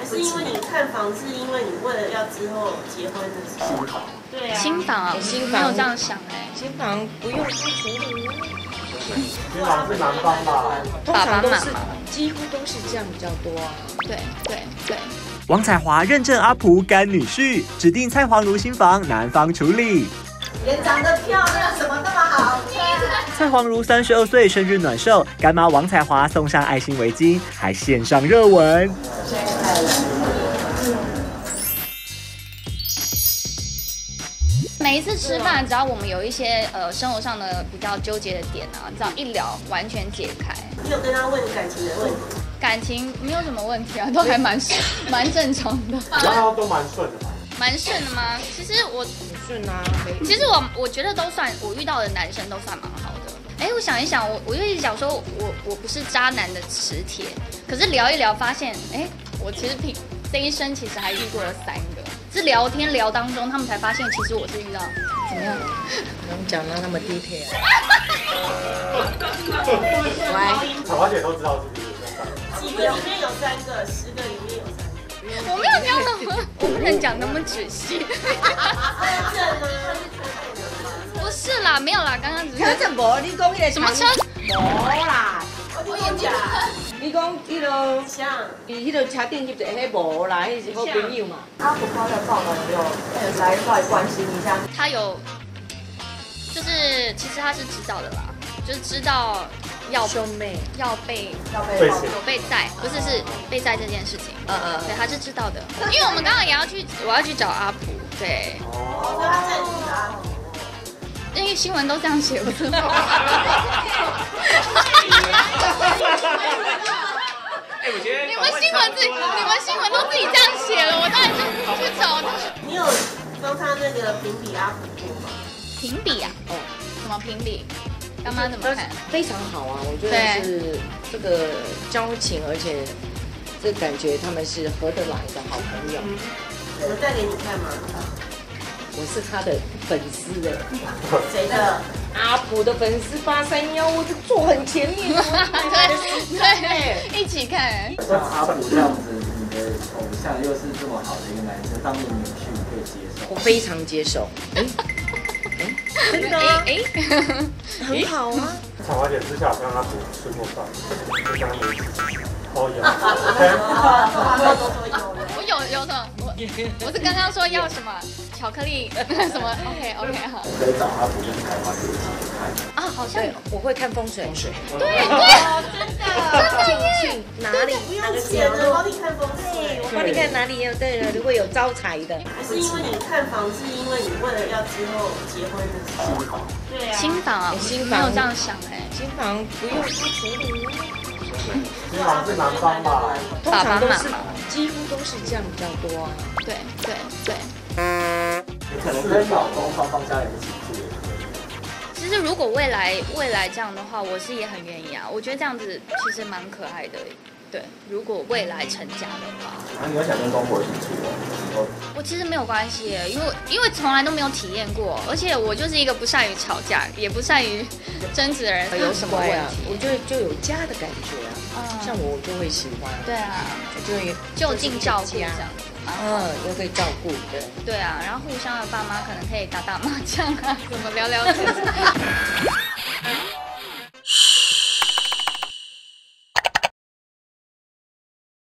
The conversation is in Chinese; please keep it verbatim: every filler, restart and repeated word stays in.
是因为你看房，是因为你为了要之后结婚的时候。对啊。 新房啊， 新房没有这样想哎。 新房不用他处理啊。 新房是男方吧？ 通常都是，几乎都是这样比较多啊。 对对对。 王彩华认证阿普干女婿，指定蔡黄如新房男方处理。 人长得漂亮，什么那么好？ 蔡黄如三十二岁生日暖寿，干妈王彩华送上爱心围巾，还献上热吻。 每一次吃饭，只要我们有一些呃生活上的比较纠结的点啊，只要一聊，完全解开。 你有跟他问感情的问题？ 感情没有什么问题啊，都还蛮蛮正常的。 然后都蛮顺的吧？ 蛮顺的吗？其实我顺啊， 其实我我觉得都算，我遇到的男生都算蛮好的。哎，我想一想，我我就一直想说我我不是渣男的磁铁，可是聊一聊发现，哎，我其实平这一生其实还遇过了三个，是聊天聊当中，他们才发现其实我是遇到怎么样？ 不用讲到那么 detail。 喂，彩华姐都知道自己有三个。 几个里面有三个，十个里面有三个。 我没有讲那么，我不能讲那么仔细。不是啦，没有啦，刚刚只是。 车震无，你讲迄个什么车？ 无啦， 我跟你讲， 你讲迄个像， 伊迄个车顶翕的迄无啦，迄是好朋友嘛。 阿福高的报道有有来来关心一下。 他有，就是其实他是知道的啦，就是知道要兄妹要被要被报有被载，不是是被载这件事情。 嗯嗯， 对，他是知道的，因为我们刚刚也要去，我要去找阿普，对。 哦，所以他证实阿普。 因为新闻都这样写，不是吗？ 哎，我觉得你们新闻自己，你们新闻都自己这样写了，我当然就去找他。 你有帮他那个评比阿普过吗？ 评比啊？哦，什么评比？干妈怎么看？ 非常好啊，我觉得是这个交情，而且这感觉他们是合得来的好朋友。 我带给你看吗？ 我是他的粉丝的， 谁的？ 阿普的粉丝八三幺，我就坐很前面， 对对，一起看。 像阿普这样子，你的偶像又是这么好的一个男生，当你女婿可以接受？ 我非常接受。哎哎，真的啊？哎，很好啊。 彩华姐私下跟阿普吃过饭，就跟他们一起。哦有。 我有有什么？我我是刚刚说要什么巧克力什么 ？OK OK 好。 可以找阿普跟彩华姐一起去看。 啊，好像我会看风水。 对对， 真的真的耶！ 哪里不用钱的，帮你看风水。 我帮你看哪里有对了，如果有招财的。 还是因为你看房，是因为你为了要之后结婚的时候。对啊。 新房啊， 新房没有这样想哎。 新房不用他处理啊。 新房是男方吧？ 通常都是，几乎都是这样比较多啊。 对对对。 你可能跟老公双方家人一起住。 其实如果未来未来这样的话，我是也很愿意啊。我觉得这样子其实蛮可爱的。对，如果未来成家的话。 啊，你有想跟公婆一起住哦？ 我其实没有关系耶，因为因为从来都没有体验过，而且我就是一个不善于吵架，也不善于争执的人，有什么问题？ 我觉得就有家的感觉啊。嗯，像我就会喜欢。 对啊， 就会就近照顾这样。 嗯，又可以照顾，对。 对啊，然后互相的爸妈可能可以打打麻将啊，怎么聊聊天。